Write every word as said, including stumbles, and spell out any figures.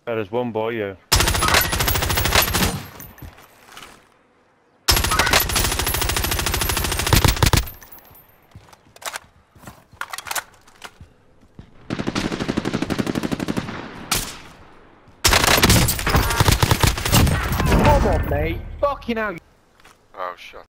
Oh, there's one by you. Come on, mate. Fucking hell. Oh, shit.